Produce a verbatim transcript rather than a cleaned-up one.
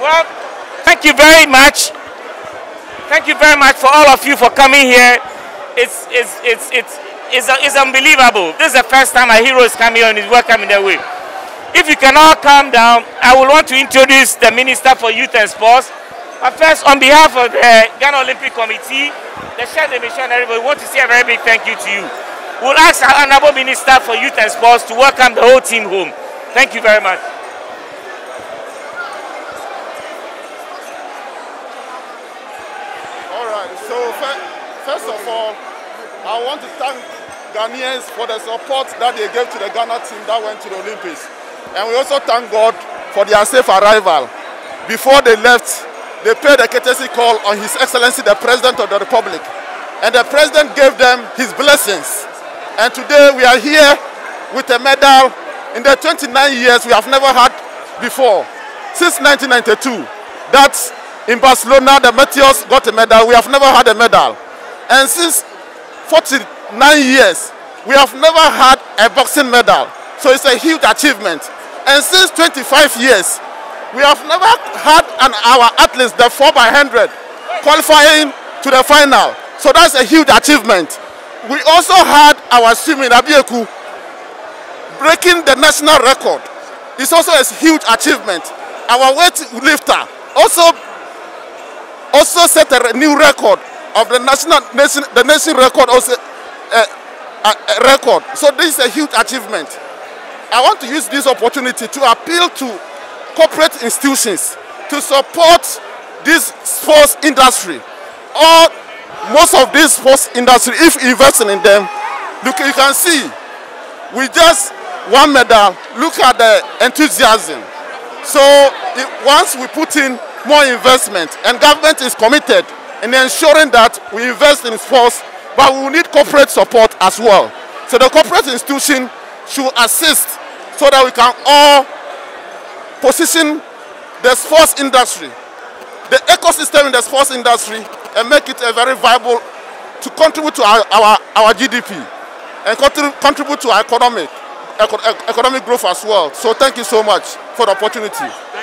Well, thank you very much. Thank you very much for all of you for coming here. It's it's it's it's it's, it's unbelievable. This is the first time a hero is coming here and is welcoming their way. If you can all calm down, I will want to introduce the Minister for Youth and Sports. But first, on behalf of the Ghana Olympic Committee, the chef de mission, everybody, we want to say a very big thank you to you. We'll ask our Honorable Minister for Youth and Sports to welcome the whole team home. Thank you very much. So first of all, I want to thank Ghanaians for the support that they gave to the Ghana team that went to the Olympics. And we also thank God for their safe arrival. Before they left, they paid a courtesy call on His Excellency the President of the Republic. And the President gave them his blessings. And today we are here with a medal in the twenty-nine years we have never had before. Since nineteen ninety-two, that's in Barcelona, the Meteors got a medal. We have never had a medal. And since forty-nine years, we have never had a boxing medal. So it's a huge achievement. And since twenty-five years, we have never had an, our athletes, the four by one hundred, qualifying to the final. So that's a huge achievement. We also had our swimming, Abieku, breaking the national record. It's also a huge achievement. Our weight lifter also also set a new record of the national nation, the nation record also uh, a, a record. So this is a huge achievement. I want to use this opportunity to appeal to corporate institutions to support this sports industry. Or most of this sports industry, if investing in them, look, you can see, we just one medal. Look at the enthusiasm. So it, once we put in more investment, and government is committed in ensuring that we invest in sports, but we need corporate support as well. So the corporate institution should assist so that we can all position the sports industry, the ecosystem in the sports industry, and make it a very viable to contribute to our, our, our G D P and contribute to our economic, economic growth as well. So thank you so much for the opportunity.